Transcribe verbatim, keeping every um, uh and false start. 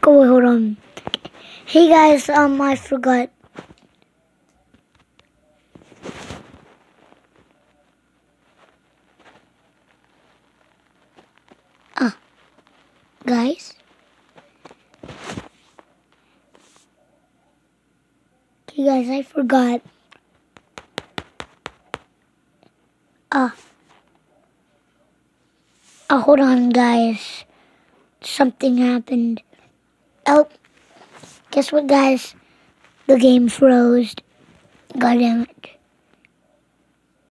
Oh, wait, hold on. Hey guys, um, I forgot. Ah, guys. Okay, guys, I forgot. Ah. Oh, hold on, guys. Something happened. Oh, guess what, guys? The game froze. God damn it.